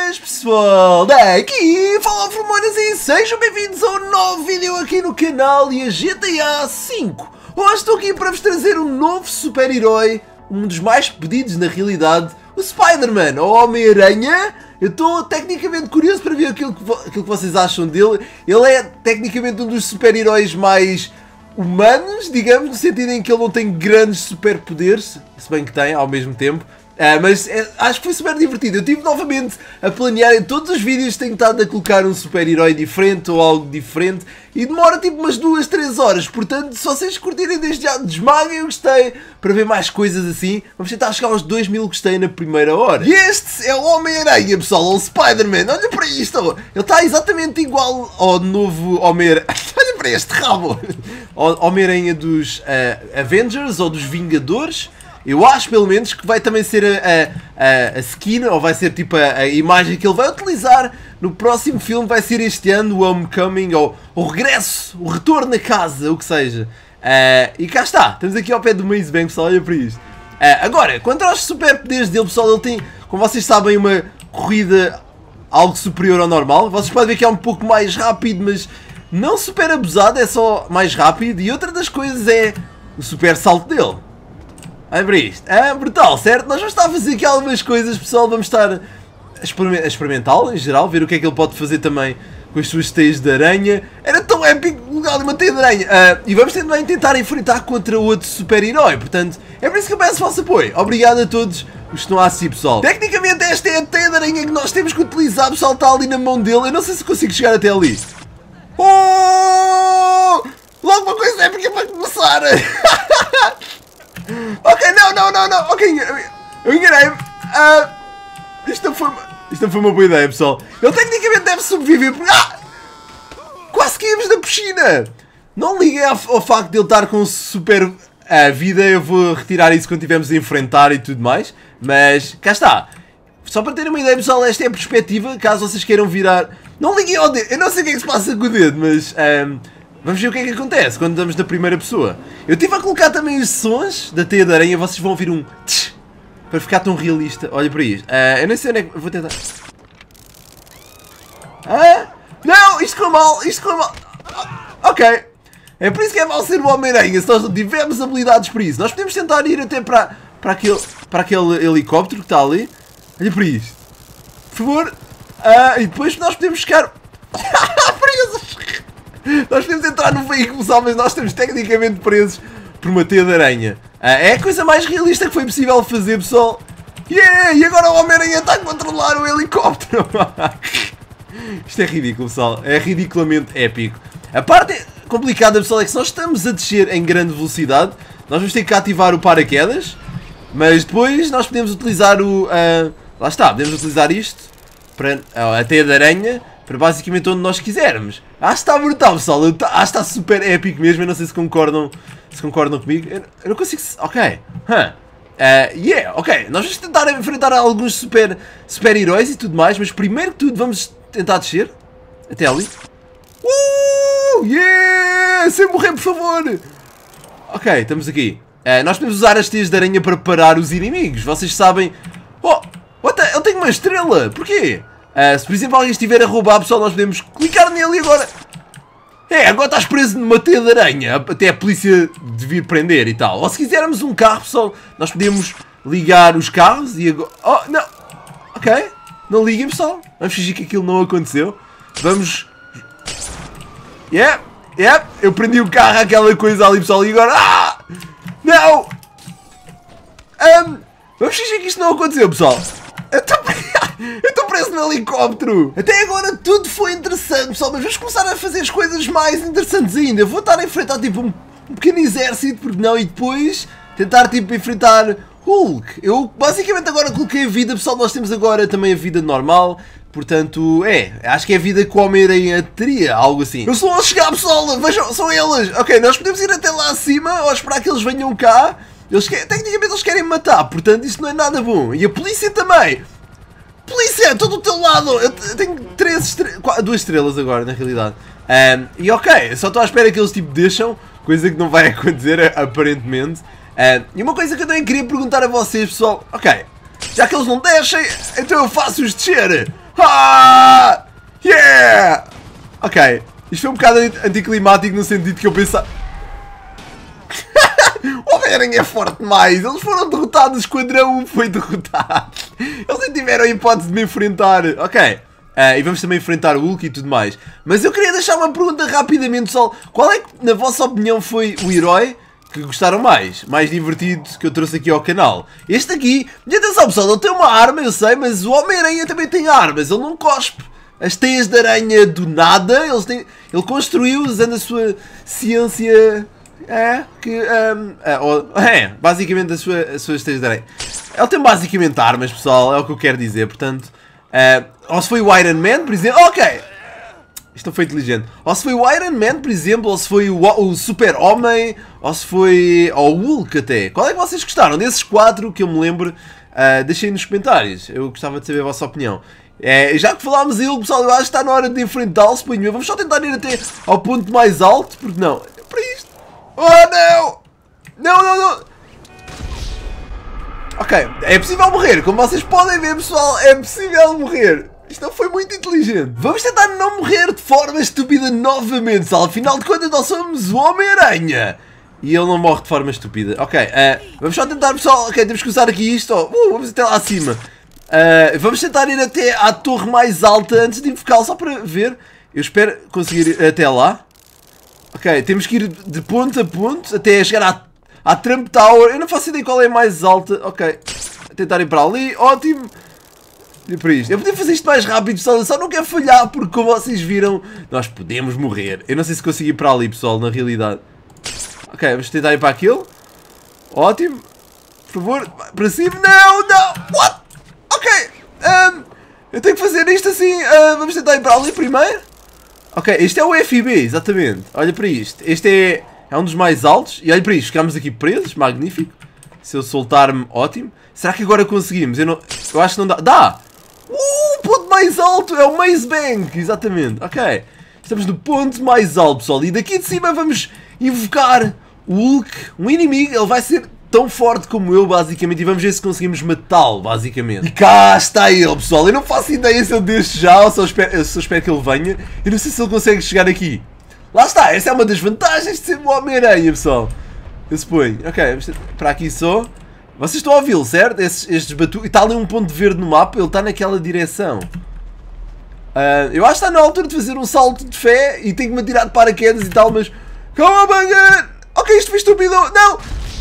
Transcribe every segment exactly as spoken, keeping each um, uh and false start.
Boas pessoal, daqui fala Formonas e sejam bem-vindos a um novo vídeo aqui no canal e a G T A cinco. Hoje estou aqui para vos trazer um novo super-herói, um dos mais pedidos na realidade, o Spider-Man, ou Homem-Aranha. Eu estou tecnicamente curioso para ver aquilo que, aquilo que vocês acham dele. Ele é tecnicamente um dos super-heróis mais humanos, digamos, no sentido em que ele não tem grandes superpoderes, se bem que tem ao mesmo tempo. Uh, mas é, acho que foi super divertido. Eu estive novamente a planear em todos os vídeos, tenho estado a colocar um super-herói diferente ou algo diferente e demora tipo umas duas, três horas. Portanto, se vocês curtirem desde já, desmaguem o gostei para ver mais coisas assim. Vamos tentar chegar aos dois mil gostei na primeira hora. E este é o Homem-Aranha, pessoal, o Spider-Man. Olha para isto, ele está exatamente igual ao novo Homem-Aranha. Olha para este rabo, Homem-Aranha dos uh, Avengers ou dos Vingadores. Eu acho, pelo menos, que vai também ser a, a, a skin, ou vai ser tipo a, a imagem que ele vai utilizar no próximo filme. Vai ser este ano, o Homecoming, ou o regresso, o retorno a casa, o que seja. Uh, e cá está, estamos aqui ao pé do Maze Bank, pessoal, olha para isto. Uh, agora, quanto aos superpoderes dele, pessoal, ele tem, como vocês sabem, uma corrida algo superior ao normal. Vocês podem ver que é um pouco mais rápido, mas não super abusado, é só mais rápido. E outra das coisas é o super salto dele. Olha para isto, é brutal, certo? Nós vamos estar a fazer aqui algumas coisas, pessoal, vamos estar a experimentá-lo em geral, ver o que é que ele pode fazer também com as suas teias de aranha. Era tão épico lugar de uma teia de aranha. Uh, e vamos também tentar enfrentar contra outro super-herói, portanto, é por isso que eu peço o vosso apoio. Obrigado a todos os que estão a assistir, pessoal. Tecnicamente esta é a teia de aranha que nós temos que utilizar, pessoal, está ali na mão dele. Eu não sei se consigo chegar até ali. Oh! Logo uma coisa épica para começar! Ok, não, não, não, não, ok, eu enganei-me. Uh, isto, não foi, isto não foi uma boa ideia, pessoal. Ele tecnicamente deve sobreviver porque... Ah! Quase caímos da piscina. Não liguei ao, ao facto de ele estar com super uh, vida. Eu vou retirar isso quando estivermos a enfrentar e tudo mais. Mas, cá está. Só para terem uma ideia, pessoal, esta é a perspectiva. Caso vocês queiram virar... Não liguei ao dedo, eu não sei o que é que se passa com o dedo, mas... Um, vamos ver o que é que acontece quando estamos na primeira pessoa. Eu estive a colocar também os sons da teia de aranha. Vocês vão ouvir um tch, para ficar tão realista. Olha para isto. Uh, eu nem sei onde é que... Vou tentar... Ah? Não! Isto ficou mal! Isto ficou mal! Ok. É por isso que é mal ser o Homem-Aranha. Se nós não tivermos habilidades para isso. Nós podemos tentar ir até para, para, aquele, para aquele helicóptero que está ali. Olha para isto. Por favor. Uh, e depois nós podemos ficar... presos! Nós podemos entrar no veículo, mas nós estamos tecnicamente presos por uma teia de aranha. Uh, é a coisa mais realista que foi possível fazer, pessoal. Yeah! E agora o Homem-Aranha está a controlar o helicóptero. Isto é ridículo, pessoal. É ridiculamente épico. A parte complicada, pessoal, é que se nós estamos a descer em grande velocidade, nós vamos ter que ativar o paraquedas. Mas depois nós podemos utilizar o... Uh, lá está, podemos utilizar isto para uh, a teia de aranha, para basicamente onde nós quisermos. Acho que está brutal, pessoal. Acho que está super épico mesmo. Eu não sei se concordam, se concordam comigo. Eu, eu não consigo... Ok. Huh. Uh, yeah, ok. Nós vamos tentar enfrentar alguns super, super heróis e tudo mais. Mas primeiro que tudo vamos tentar descer. Até ali. Uh, yeah! Sem morrer, por favor. Ok, estamos aqui. Uh, nós podemos usar as teias de aranha para parar os inimigos. Vocês sabem... Oh, what the... Eu tenho uma estrela. Porquê? Uh, se por exemplo alguém estiver a roubar, pessoal, nós podemos clicar nele e agora... É, agora estás preso numa teia de aranha. Até a polícia devia prender e tal. Ou se quisermos um carro, pessoal, nós podemos ligar os carros e agora... Oh, não. Ok. Não liguem, pessoal. Vamos fingir que aquilo não aconteceu. Vamos... Yeah, yeah. Eu prendi o carro àquela coisa ali, pessoal, e agora... Ah! Não! Um, vamos fingir que isto não aconteceu, pessoal. Eu estou Eu estou preso no helicóptero. Até agora tudo foi interessante, pessoal, mas vamos começar a fazer as coisas mais interessantes ainda. Eu vou estar a enfrentar tipo um, um pequeno exército, porque não, e depois tentar tipo enfrentar Hulk. Eu basicamente agora coloquei a vida, pessoal, nós temos agora também a vida normal. Portanto, é, acho que é a vida que o Homem-Aranha teria, algo assim. Eu estou a chegar, pessoal, vejam, são eles. Ok, nós podemos ir até lá acima ou esperar que eles venham cá. Eles querem, tecnicamente eles querem matar, portanto isto não é nada bom. E a polícia também. Polícia, estou do teu lado. Eu tenho três estre... duas estrelas agora, na realidade. Um, e ok, só estou à espera que eles tipo deixam, coisa que não vai acontecer, aparentemente. Um, e uma coisa que eu também queria perguntar a vocês, pessoal. Ok, já que eles não deixem, então eu faço-os descer. Ah! Yeah! Ok, isto foi um bocado anticlimático no sentido que eu pensava... O Homem-Aranha é forte demais, eles foram derrotados, o Esquadrão um foi derrotado. Eles nem tiveram a hipótese de me enfrentar. Ok, uh, e vamos também enfrentar o Hulk e tudo mais. Mas eu queria deixar uma pergunta rapidamente, pessoal. Qual é que, na vossa opinião, foi o herói que gostaram mais? Mais divertido que eu trouxe aqui ao canal? Este aqui, e atenção pessoal, ele tem uma arma, eu sei, mas o Homem-Aranha também tem armas, ele não cospe as teias de aranha do nada, eles têm, ele construiu usando a sua ciência... É, que, um, é, é, basicamente as suas, as suas teias de aranha. Ele tem basicamente armas, pessoal, é o que eu quero dizer, portanto... Uh, ou se foi o Iron Man, por exemplo... Ok! Isto não foi inteligente. Ou se foi o Iron Man, por exemplo, ou se foi o, o Super-Homem, ou se foi... ou o Hulk até. Qual é que vocês gostaram desses quatro que eu me lembro? Uh, deixem nos comentários, eu gostava de saber a vossa opinião. É, já que falámos dele, pessoal, eu acho que está na hora de enfrentá-lo, suponho. Vamos só tentar ir até ao ponto mais alto, porque não... É para isto... Oh não! Não, não, não! Ok, é possível morrer, como vocês podem ver pessoal, é possível morrer. Isto não foi muito inteligente. Vamos tentar não morrer de forma estúpida novamente, pessoal. Afinal de contas nós somos o Homem-Aranha. E ele não morre de forma estúpida. Ok, uh, vamos só tentar pessoal, ok, temos que usar aqui isto. Oh. Uh, vamos até lá acima. Uh, vamos tentar ir até à torre mais alta antes de invocá-lo, só para ver. Eu espero conseguir ir até lá. Ok, temos que ir de ponto a ponto até chegar à, à Trump Tower. Eu não faço ideia qual é a mais alta. Ok, tentar ir para ali. Ótimo. E para isto. Eu podia fazer isto mais rápido, pessoal. Eu só não quero falhar porque, como vocês viram, nós podemos morrer. Eu não sei se consigo ir para ali, pessoal, na realidade. Ok, vamos tentar ir para aquilo. Ótimo. Por favor, para cima. Não, não. What? Ok. Um, eu tenho que fazer isto assim. Uh, vamos tentar ir para ali primeiro. Ok, este é o F B, exatamente. Olha para isto. Este é, é um dos mais altos. E olha para isto, ficámos aqui presos. Magnífico. Se eu soltar-me, ótimo. Será que agora conseguimos? Eu, não, eu acho que não dá. Dá! Uh, o ponto mais alto é o Maze Bank. Exatamente. Ok. Estamos no ponto mais alto, pessoal. E daqui de cima vamos invocar o Hulk. Um inimigo. Ele vai ser tão forte como eu, basicamente. E vamos ver se conseguimos matá-lo, basicamente. E cá está ele, pessoal. Eu não faço ideia se ele deixe já ou só espero, eu só espero que ele venha. Eu não sei se ele consegue chegar aqui. Lá está. Essa é uma das vantagens de ser o Homem-Aranha, pessoal. Eu suponho. Ok, vamos para aqui só. Vocês estão a ouvi-lo, certo? Estes, estes batu... E está ali um ponto verde no mapa. Ele está naquela direção. Uh, eu acho que está na altura de fazer um salto de fé. E tenho que me atirar de paraquedas e tal, mas... Calma, banga! Ok, isto foi estúpido. Não!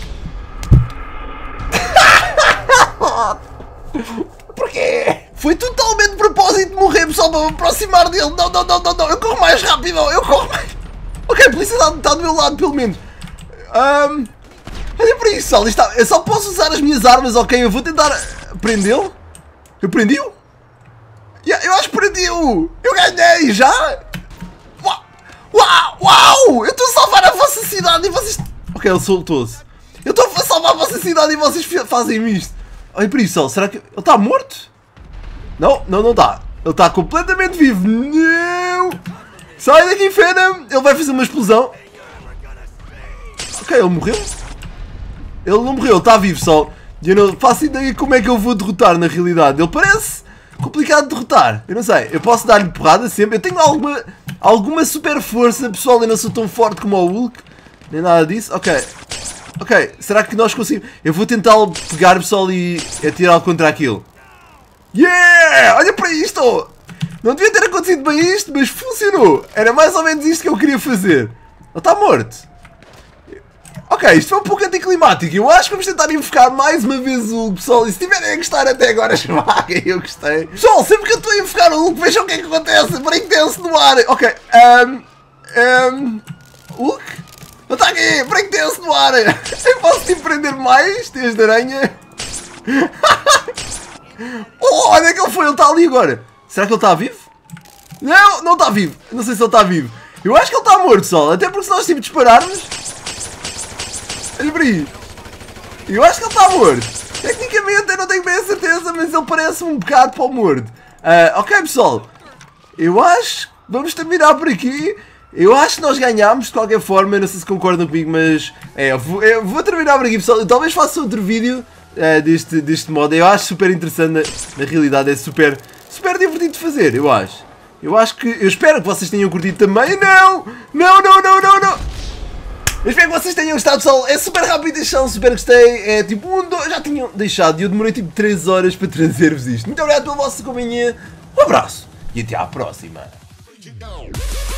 Porquê? Foi totalmente de propósito de morrer, pessoal, para me aproximar dele. Não, não, não, não, não. Eu corro mais rápido. Eu corro mais... Ok, a polícia está, está do meu lado, pelo menos. Um, olha para isso, pessoal. Está... Eu só posso usar as minhas armas, ok? Eu vou tentar prendê-lo. Eu prendi-o? Yeah, eu acho que prendi-o. Eu ganhei, já? Uau! Uau! Uau! Eu estou a salvar a vossa cidade e vocês... Ok, ele soltou-se. Eu estou a salvar a vossa cidade e vocês fazem isto. Olha para isso, pessoal. Será que ele está morto? Não, não, não está. Ele está completamente vivo. Não! Sai daqui, Venom! Ele vai fazer uma explosão. Ok, ele morreu? Ele não morreu, ele está vivo, pessoal. E eu não faço ideia como é que eu vou derrotar na realidade. Ele parece complicado de derrotar. Eu não sei, eu posso dar-lhe porrada sempre. Eu tenho alguma, alguma super força, pessoal. Eu não sou tão forte como o Hulk. Nem nada disso. Ok. Ok, será que nós conseguimos? Eu vou tentar pegar, pessoal, e atirá-lo contra aquilo. Yeah! Olha para isto! Não devia ter acontecido bem isto, mas funcionou. Era mais ou menos isto que eu queria fazer. Ele está morto. Ok, isto foi um pouco anticlimático. Eu acho que vamos tentar invocar mais uma vez o Hulk, pessoal. E se tiverem a gostar até agora, esmaguem. Eu gostei. Pessoal, sempre que eu estou a invocar o Hulk, vejam o que é que acontece. Breakdance no ar. Ok. Um, um, Hulk? Ele está aqui. Breakdance no ar. Eu posso te prender mais, teias de aranha. Oh, onde é que ele foi? Ele está ali agora. Será que ele está vivo? Não, não está vivo. Não sei se ele está vivo. Eu acho que ele está morto, pessoal. Até porque se nós tipo dispararmos... Olha para aí. Eu acho que ele está morto. Tecnicamente eu não tenho bem a certeza, mas ele parece um bocado para o morto. Uh, ok, pessoal. Eu acho... Vamos terminar por aqui. Eu acho que nós ganhámos de qualquer forma. Eu não sei se concordam comigo, mas... É, eu vou, eu vou terminar por aqui, pessoal. Eu talvez faça outro vídeo uh, deste, deste modo. Eu acho super interessante. Na, na realidade é super... super divertido de fazer, eu acho. Eu acho que... Eu espero que vocês tenham curtido também. Não! Não, não, não, não, não! Eu espero que vocês tenham gostado, pessoal. É super rápido deixar, super gostei. É tipo um, dois... Já tinham deixado e eu demorei tipo três horas para trazer-vos isto. Muito obrigado pela vossa companhia. Um abraço e até à próxima.